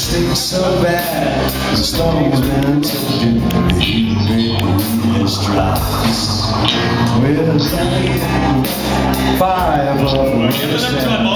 stinks so bad, the stone's been tilted, the heat is drops. With a fire above the